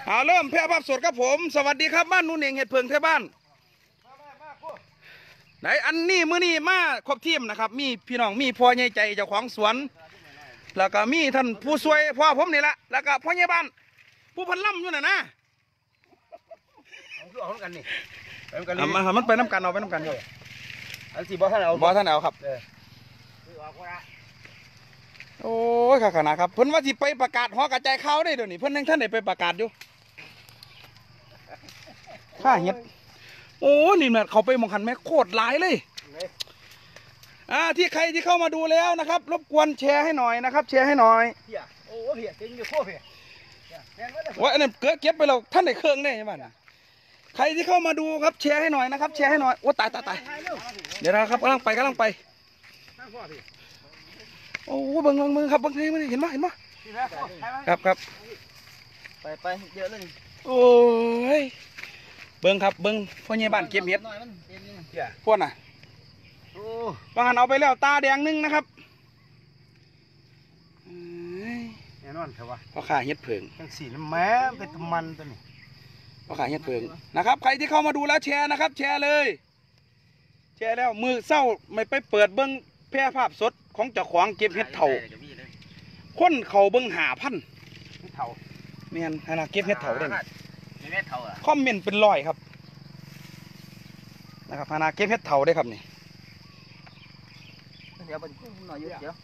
เอาเริ่มแพร่ภาพสดครับผมสวัสดีครับบ้านนุ่นเองเห็ดเพิงเทบ้านไหนอันนี้มื้อนี้มาครบทีมนะครับมีพี่น้องมีพ่อใหญ่ใจเจ้าของสวนแล้วก็มีท่านผู้ช่วยพ่อผมนี่แหละแล้วก็พ่อใหญ่บ้านผู้พันล่ำอยู่น่ะนะเอากันนี่มันไปน้ำกันเอาไปน้ำกันครับอันสี่บ่ท่านเอาครับโอ้ยขนาดครับเพิ่นว่าสิไปประกาศหอกระจายข่าวได้เดี๋ยวนี้เพิ่นยังท่านได้ไปประกาศอยู่ข้าเห็ดโอ้นี่แม่เขาไปมองหันแม่โคตรหลายเลยที่ใครที่เข้ามาดูแล้วนะครับรบกวนแชร์ให้หน่อยนะครับแชร์ให้หน่อยโอ้เพียจริงอยู่โคเพียว่าอันนั้นเก็บไปเราท่านได้เครื่องได้ใช่ไหมใครที่เข้ามาดูครับแชร์ให้หน่อยนะครับแชร์ให้หน่อยโอ้ตายเดี๋ยวนะครับกำลังไปโอ้เบิ่งครับเบิ่งเห็นไหมครับไปเยอะเลยโอ้ยเบิ่งครับเบิ่งพ่อใหญ่บ้านเก็บเห็ดพวกน่ะบางอันเอาไปแล้วตาแดงนึงนะครับแน่นอนครับว่าพ่อข้าเห็ดเพิงทั้งสีน้ำแม้เป็นมันตัวนี้พ่อข้าเห็ดเพิงนะครับใครที่เข้ามาดูแล้วแชร์นะครับแชร์เลยแชร์แล้วมือเศร้าไม่ไปเปิดเบิ้งแพร่ภาพสดของเจ้าของเก็บเห็ดเถาคนเขาเบิ้ง5,000 เถาเมียนขนาดเก็บเห็ดเถาได้คอมเมนต์เป็น100ครับนะครับขนาดเก็บเห็ดเถาได้ครับนี่เดี๋ยวเป็นหน่อยเยอะ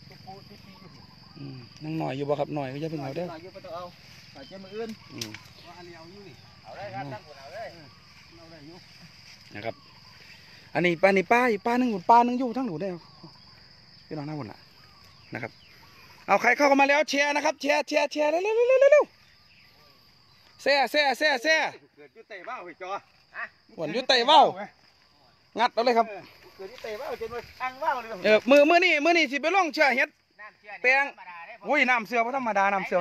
นั่งหน่อยอยู่บ่ครับหน่อยก็จะเป็นเอาได้หน่อยเยอะไปต้องเอาใส่เจ้ามืออื่นเอาได้ครับตั้งหัวเอาได้อยู่นะครับอันนี้ป้านึงป้านึงอยู่ทั้งหนูได้พี่น้องหน้าบุญนะครับเอาใครเข้ามาแล้วแชร์นะครับแชร์เร็วแซ่เกิดยุเตะเบ้าไปจอหวนยุเตะเบ้างัดเอาเลยครับเกิดยุเตะเบ้าจนว่าอังเบ้าเลยมือนี่สิไปล่องเชื่อเฮ็ดแปลงอุ้ยน้ำเสือพระธรรมดา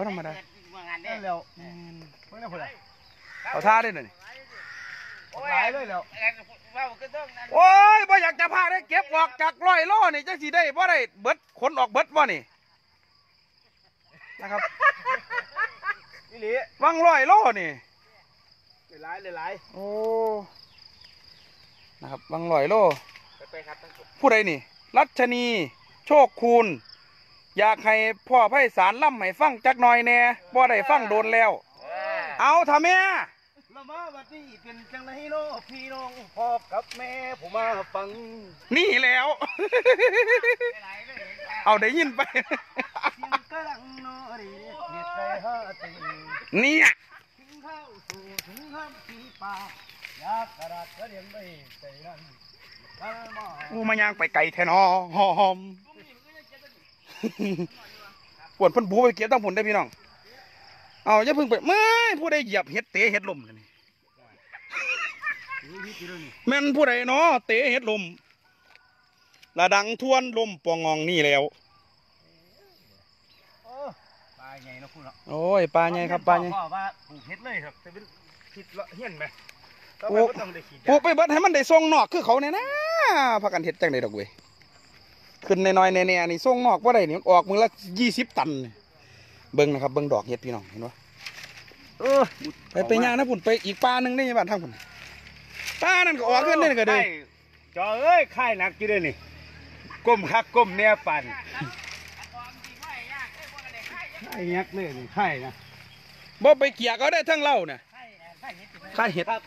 เอาท่าได้เลยหลายเลยแล้วโอ้ยบ่อยากจะพาได้เก็บออกจาก100 โลนี่จังสิได้บ่ได้เบิดขนออกเบิดบ่นี่นะครับวัง100 โลนี่หลายโอ้นะครับวัง100 โลผู้ใดนี่รัชนีโชคคูณอยากให้พ่อไพศาลล่ำให้ฟังจักหน่อยแน่บ่ได้ฟังโดนแล้วเอาทำแม่ละมาวันนี้เป็นจังไรโลพี่น้องพ่อกับแม่ผมมาฟังนี่แล้วเอาได้ยินไปนี่กูมายางไปไก่แทนหอมปวดพันบูไปเก็บตั้งผลได้พี่น้องเอาอย่าพึ่งไปไม่ผู้ใดเหยียบเห็ดเตะเห็ดลมนี่แม่นผู้ใดเนาะเตะเห็ดลมระดังทวนลมปองงนี่แล้วปลาใหญ่นะคุณเนาะโอ้ยปลาใหญ่ครับปลาใหญ่ว่าปลูกเห็ดเลยครับแต่เป็นคิดละเหี้ยนไหมปลูกไปเบิดให้มันได้ทรงนอกคือเขาเนี่ยนะพักกันเห็ดจังได้ดอกเว้ยขึ้นน้อยๆแน่ๆนี่ทรงนอกว่าได้นี่ออกมือละ20 ตันเบิ้งนะครับเบิ้งดอกเห็ดพี่น้องเห็นไหมไปย่างนะพุ่นไปอีกปลาหนึ่งได้ยังบ้านทั้งพุ่นปลานั่นก็ออกเงินได้ก็ได้จอเอ้ยค่ายหนักกี่เดือนนี่ก้มคักก้มเนี่ยปั่นค่ายยักษ์เลยนี่ค่ายนะบ่ไปเกี่ยก็ได้ทั้งเล่าเนี่ยค่ายเห็ด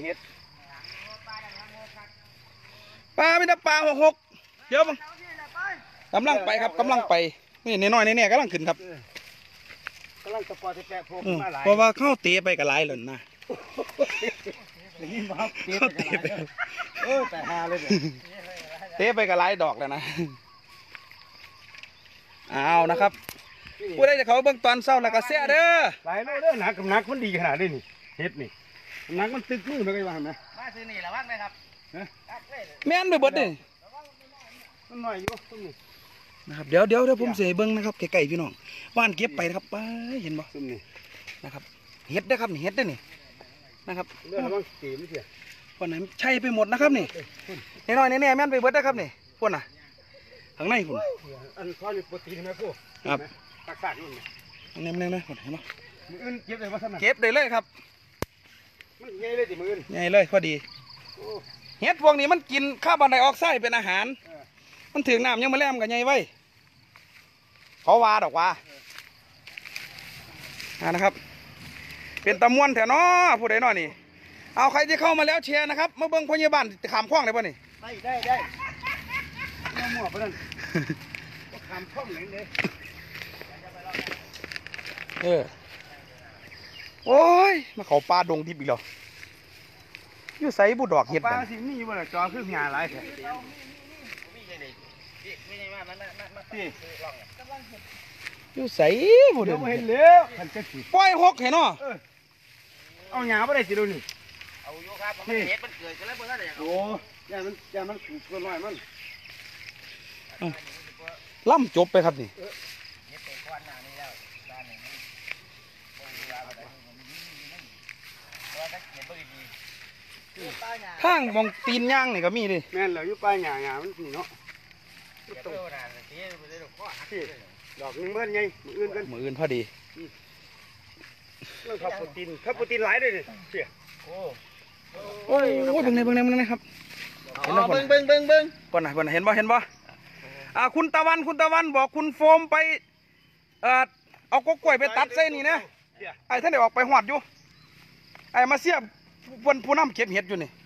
ปลาไม่ได้ปลา6เยอะมั้งกำลังไปครับกำลังไปนี่น้อยๆแน่ๆกำลังขึ้นครับกำลังตะปอตะแปะโผล่มาหลายเพราะว่าเข้าเตะไปกับหลายหล่นนะเข้าเตะไปแต่ฮาเลยเตะไปกับหลายดอกแล้วนะเอานะครับผู้ใดจะเขาเบิ่งตอนเศร้าแล้วก็เสียเด้อหลายเลยเด้อหนักกับหนักมันดีขนาดนี้นี่เฮ็ดนี่หนักมันตึกมือไปว่าไหมมาซื้อนี่ระวังเลยครับแม่นไปเบิดดิมันหน่อยอยู่ตรงนี้นะครับเดี๋ยวผมเสียเบิ้งนะครับไก่พี่น้องว่านเก็บไปนะครับไปเห็นบ่นะครับเห็ดได้ครับนี่เห็ดได้นี่นะครับเรื่องมันตีไม่เสียพวกไหนใช่ไปหมดนะครับนี่น้อยแน่ๆแม่นไปเบิดได้ครับนี่พวกน่ะข้างในคุณอันข้อนี้ปกติใช่ไหมพวกครับตักสาดนู่นแน่ๆคนเห็นบ่มืออื่นเก็บได้บ่ท่านน่ะเก็บได้เลยครับมันใหญ่เลยติมืออื่นใหญ่เลยพอดีเห็ดพวกนี้มันกินคาร์บอนไดออกไซด์เป็นอาหารมันถึงน้ำยังมาแลมกันใหญ่ไว้เขาว่าดอกว่านะครับเป็นตะมวนแถวน้อผู้ใดน้อนี่เอาใครที่เข้ามาแล้วแชร์นะครับมาเบิ่งพยาบาลขามคล้องได้ป่ะนี่ได้เอาหมวกไปนั่นก็ขามช่องไหนเลยโอ้ยมาเขาปลาดงดิบอีกแล้วอยู่ใส่บุดอกเห็ดปลานั่นสิมีอยู่บ่ล่ะจอคือหญ้าหลายแท้ที่อยู่ใส่บุดเดี๋ยวอกบ่เห็นแล้วคันจักสิปล่อยหกเห็นเนาะเอาหญ้าบ่ได้สิดูนี่เอาอยู่ครับมันเห็ดมันเกิดกันแล้วเพิ่นได้โอ้ยามันถูกตัวน้อยมันล่ำจบไปครับนี่เห็ดเป็นควันหน้านี่แล้วด้านหนึ่งบ่รู้ว่าอะไรว่าถ้าเห็ดบ่ดีๆข้างมองตีนย่างนี่ก็มีดิแม่นแล้วอยู่ปลายหญ้ามันนี่เนาะเดี๋ยวเพิ่นน่ะสิบ่ได้ดอกข้อหักที่ดอกนึงเบิ่นไงมืออื่นกันมืออื่นพอดีเรื่องคาโปรตีนหลายเลยนี่เสียโอ้โอ้ยเบิ่งในครับเห็นแล้วเบิ่งก่อนนะเห็นบ่คุณตะวันบอกคุณโฟมไปเอากกล้วยไปตัดเส้นนี่นะไอ้ท่านได้ออกไปหอดอยู่ไอ้มาเสียบวันผู้นำเก็บเห็ดอยู่นี่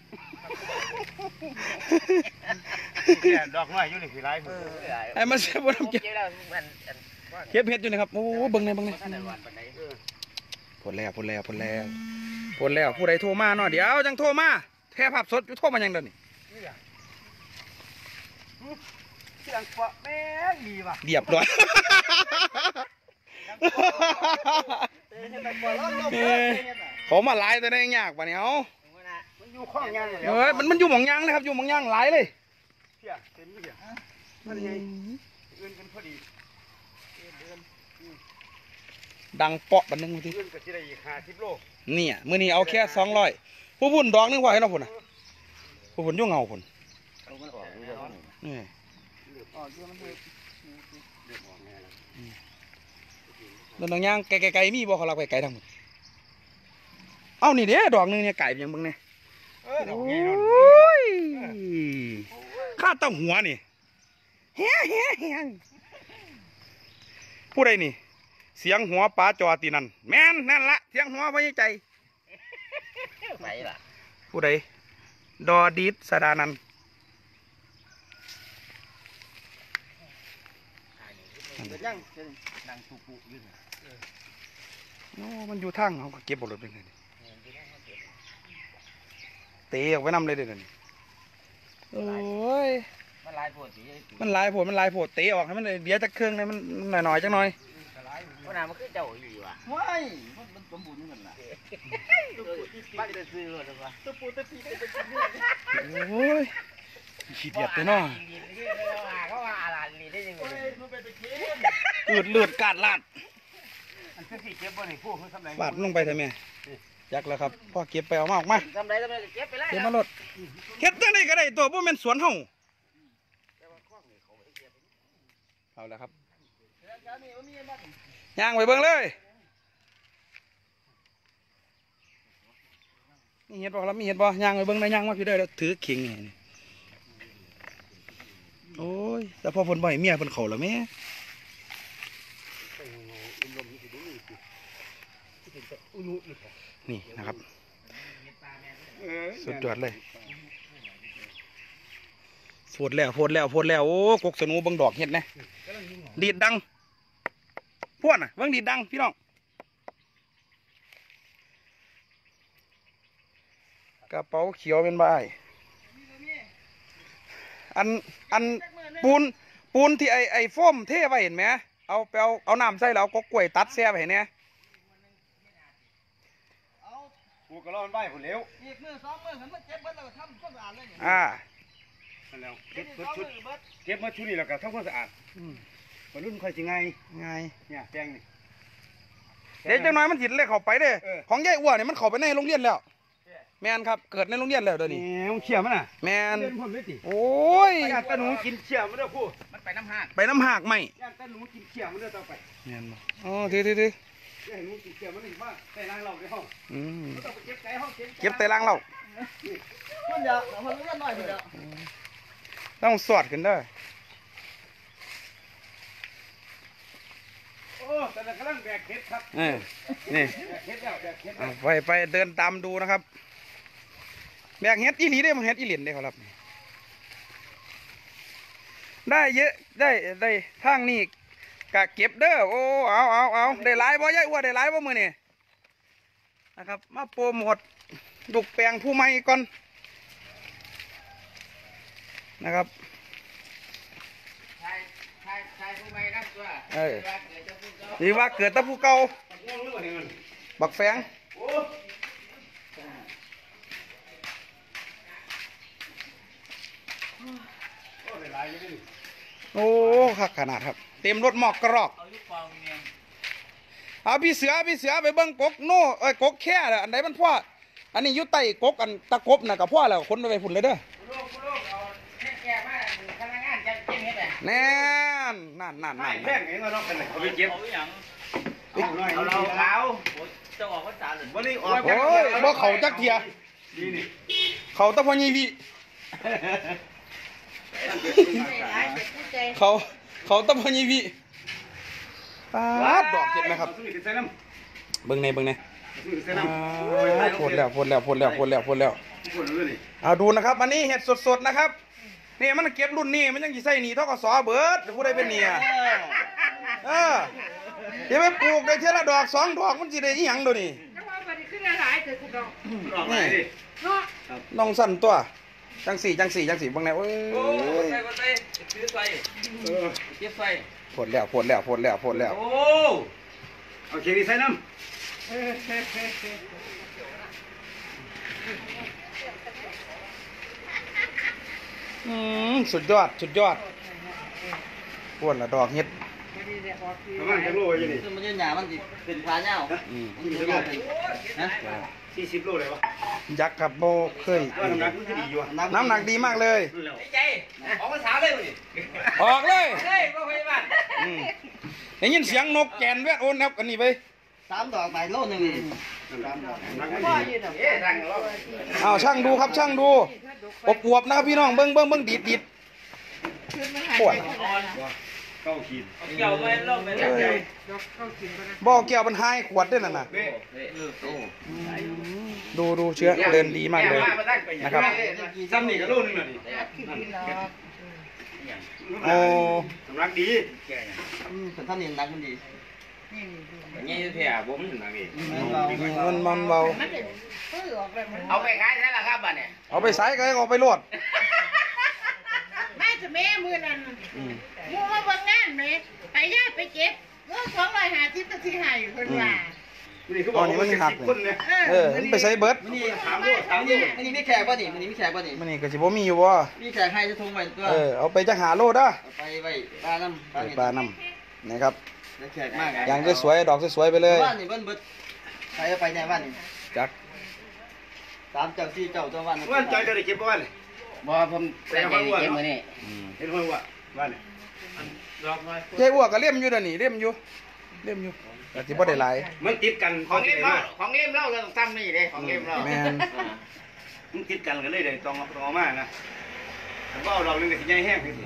ดอกน้อยอยู่นี่สิหลายไอ้มาเสียบผู้นำเก็บเจ้าแล้วมันเก็บเห็ดอยู่นี่ครับโอ้เบิ่งในมันได้วันปานใดผลแล้วผู้ใดโทรมาเนาะเดี๋ยวจังโทรมาแท้ภาพสดอยู่โทรมายังเดี๋ยวนี้เสียงเปาะแม่ดีว่ะเรียบร้อยเขามาหลายแต่ได้ยากปะเนี่ยเอามันอยู่ข้องยางเลยเฮ้ยมันอยู่หมองยางนะครับอยู่หมองยางหลายเลยเสียเต็มเลยมันไงเอื้อนกันพอดีดังเปาะบันนึงมาทีเอื้อนก็สิได้อีก50 โลเนี่ยมื้อนี้เอาแค่200ผู้พุ่นดอกนึงว่าให้เราพุ่นน่ะผู้พุ่นอยู่เงาพุ่นนี่อ๋ออยู่มันเฮ็ดแล้วดอกยางไกลๆมีบ่เขาลักไปไกลทั้งหมดเอ้านี่เด้ดอกนึงเนี่ยไก่เพียงเบิ่งเนี่ยดอกโอใหญ่นู่น้ยข้าต้องหัวนี่เฮียผู้ใดนี่ เสียงหัวปลาจอตีนั่นแม่นนั่นละเสียงหัวพญใจไปล่ะผู้ใดดอดีดสดานันท์ยังนั่งตุๆอยู่โอ้มันอยู่ทางเขาก็เก็บบทรถเป็นไงเตะออกไปนำเลยเดี๋ยวนี้โอ้ยมันลายปวดสิมันหลายโผดเตะออกให้มันเลยเดี๋ยวจะเครื่องเลยมันหน่อยๆจังหน่อยเพราะน้ำมันคือเจ้าอีว่ะว้ายมันสมบูรณ์นี่มันล่ะบ้านจะซื้อรถหรือเปล่าตัวปูตะปีตะปีเนี่ยโอ้ยขี้เดียดไปเนาะเขาว่าอะไรนี่ได้ยังไงมันเป็นตะเคียนเลือดกาดลาดอันที่สิเก็บบ่นี่ผู้คือทำไรฟาดลงไปทำไมยักแล้วครับพ่อเก็บไปเอามาออกมาทำไรเก็บไปแล้วเก็บมารถเก็บตั้งไหนก็ได้ตัวพวกมันสวนเฮาเอาแล้วครับย่างไปเบิ่งเลยมีเห็ดบ่ครับมีเห็ดบ่ย่างไปเบิ่งได้ย่างมาพี่ได้แล้วถือเข่งนี่โอ้ยแต่พอเพิ่นบ่ให้เมียเพิ่นเข้าแล้วแม่นี่นะครับสุดยอดเลยโพดแล้วโอ้กกสนูเบิ่งดอกเห็ดนะดีดดังพวดน่ะเบิ่งดีดดังพี่น้องกระเป๋าเขียวเป็นใบอันปูนที่ไอโฟมเทไว้เห็นไหมเอาน้ำใส่แล้วก็กล้วยตัดแซ่ไปเห็นเนี่ยกูก็รอมันใบผมเร็วอีกมือสองมือเห็นมันเจ็บเบิดแล้วทำความสะอาดเลยเนี่ยนั่นแล้วเก็บมาชุดนี่แล้วก็ทำความสะอาดวัยรุ่นค่อยสิไงไงเนี่ยแจงนี่เดี๋ยวจังน้อยมันจิตเลยเข้าไปเด้ ของยายอ้วนเนี่ยมันเข้าไปในโรงเรียนแล้ว แมนครับเกิดในโรงเรียนแล้วเดี๋ยวแหนี้มเชี่ยมันน่ะแมนเล่นพ่อไม่ติโอ้ยย่านตาหนูกินเชี่ยมันเด้อผู้มันไปน้ำหากไปน้ำหากไหมย่านตาหนูกินเชี่ยมันเด้อต่อไปแมนบ่อ๋อถืออืมเก็บแต่ล่างเราคนเดียวคนเลี้ยงหน่อยคนเดียวต้องสอดกันเด้อโอ้แต่กำลังแบกเห็ดครับนี่แบกเห็ดแล้วแบกเห็ดเอาไปเดินตามดูนะครับแบกเฮ็ดอีหลีได้มันเฮ็ดอีหลีนได้ครับได้เยอะได้ทางนี้กะเก็บเด้อโอ้เอาได้หลายบ่ยายอ้วนได้หลายบ่มื้อนี่นะครับมาโปรโมทลูกแปลงผู้ใหม่ก่อนนะครับชายผู้ใหม่นับตัวนี่ว่าเกิดแตะผู้เก่าบักแฟงโอ้คักขนาดครับเต็มรถหมอกกระรอกเอาพี่เสือไปเบิ้งกกโน่กกแค่อันไหนมันพ่ออันนี้อยู่ใต้กกอันตะกบน่ะกับพ่อแล้วคนไปฝุ่นเลยเด้อลูกเอาเห็ดแก่มาพนักงานจะกินเห็ดไหมแน่นั่นแพงเองเราต้องเป็นเขาไปเก็บเอาเราขาวจะออกภาษาหรือวันนี้ออกโอ้ยบ่เขาจักเทียเขาตะพอยีวีเขาตะพอยีวีปาดดอกเห็ดไหมครับเบิ่งในพดแล้วเอาดูนะครับอันนี้เห็ดสดๆนะครับนี่มันเก็บรุ่นนี้มันยังสิใส่หนีทกสเบิดผู้ใดเป็นเนี่ยเดี๋ยวไปปลูกได้เท่าละดอก2 ดอกมันสิได้อีหยังดูนี่นี่น้องสั่นตัวจังสี่บางแนวเอ้ยใส่ซื้อใส่เก็บใส่พดแล้วโอ้โอเคดีใส่น้ำสุดยอดปวดละดอกเห็ดประมาณจะโลอยู่นี่มันจะหยามันเป็นพาเน่า 40 โลเลยวะยักษ์ครับโบเคยน้ำหนักมันดีอยู่น้ำหนักดีมากเลยใจออกภาษาเลยนี่ออกเลยเฮ้ยพ่อพยาบาลได้ยินเสียงนกแกนแวดโอนครับอันนี้ไป 3 ดอกไปโลนึงเอาช่างดูครับช่างดูอวบนะครับพี่น้องเบิ้งดีดปวด 9 ขีดเกี่ยวไปลงไปเลยบ่อเกี่ยวมันหายขวดด้วยน่ะดูเชื้อเดินดีมากเลยนะครับซ้ำนี่ก็โลนึงน่ะนี่โอ้สำนักดีเป็นท่านนี่นักมันดีนี่แท้ผมถึงนักดีมันเบาเอาไปขายใช่ละครับบัดเนี่ยเอาไปใส่ก็ให้เอาไปโลดแม่จะแม่มือนั่นมูมาบางงานไหมไปย่าไปเก็บเงิน250ก็สิหายอยู่คนว่านี่เขาบอกมันหักคนเนี่ยมันไปใส่เบิร์ดมันนี่มีแขกป่ะนี่มันนี่มีแขกป่ะนี่มันนี่ก็สิบ่มีอยู่บ่มีแขกให้จะทงไปตัวเอาไปจักหาโลเด้อไปไว้ปลาน้ำปลาน้ำนะครับแขกมากอย่างสวยๆดอกสวยๆไปเลยบ้านนี่เบิ้ลเบิ้ลไปในบ้านนี่จัก 3 เจ้า 4 เจ้าตัวบ้านว่าใจจะได้เก็บบ้านเลยบ่ผมใส่ใจเก็บมื้อนี้เห็นว่าบ้านเนี่ยยายอ้วกก็เลี่ยมอยู่เด้อนี่เลี่ยมอยู่แต่สิบ่ได้หลายมันติดกันของเล่มเล่าเราต้องทำนี่เด้ของเล่มเล่าแม่นมันติดกันกันเลยเดี๋ยวต้องเอามานะผมก็เอาดอกนึงกับที่ใหญ่แห้งที่สุด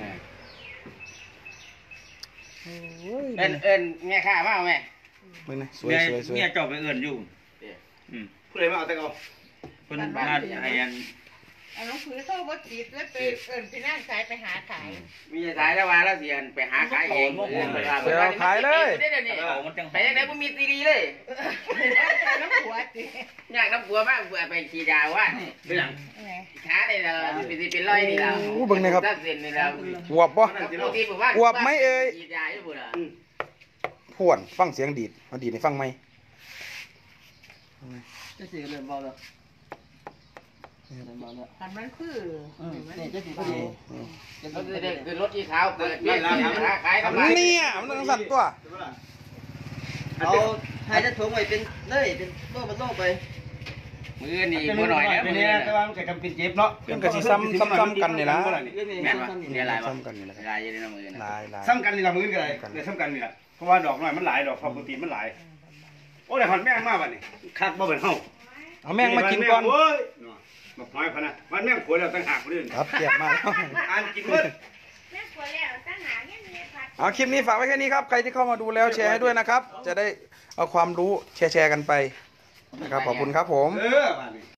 เอิ้นแม่ข้ามาแม่มึงนะสวยเมียเจ้าไปเอื่นอยู่ผู้ใดมาเอาแต่เอาเพิ่นมาไอ้อันเอาหนังสือเข้าวัดจิตแล้วไปพี่นั่งสายไปหาขายมีสายแล้วว่าแล้วสิไปหาขายเองขายเลยเอามันจังไปยังไงบ่มีซีดีเลยน้ำหัวจิอยากน้ำปัวมากไปฉีดยาว่าเป็นหยังขาเนี่ยเราเป็นร้อยนี่เราเส้นนี่เราอวบบ่ฉีดยาอยู่บ่ล่ะพวนฟังเสียงดีดเอาดีดให้ฟังไหมจะสิเริ่มเบาแล้วทำมันคือนี่จะสิพอดีเขาจะได้เป็นรถอีขาวเกิดนี่ขายทำไมเนี่ยมันต้องสั่นตัวเอาให้จะถุงไว้เป็นเลยเป็นโลเป็นโลไปมือนี่มือหน่อยนะมือนี่แต่ว่ามันเกิดกันเป็นเจ็บเนาะเพิ่นก็สิซ้ำกันนี่ล่ะแม่นวะเนี่ยหลายวะซ้ำกันนี่ล่ะหลายอยู่ในมือนะหลายซ้ำกันนี่ละมือกันเลยเนี่ยซ้ำกันนี่ละเพราะว่าดอกน้อยมันหลายดอกพอปกติมันหลายโอ้ยหันแม่งมาบัดนี้คักบ่เป็นเฮาเอาแม่งมากินก่อนโอ้ยมาหอยพะนะมันแม่งขวดแล้วตั้งหักเรื่องครับเจ็บมากอ่านกินเบิดแม่กลัวแล้วตั้งหาเนี่ยมีผัดเอาคลิปนี้ฝากไว้แค่นี้ครับ ใครที่เข้ามาดูแล้วแชร์ให้ด้วยนะครับ จะได้เอาความรู้แชร์กันไปนะครับ ขอบคุณครับผมเออบัดนี้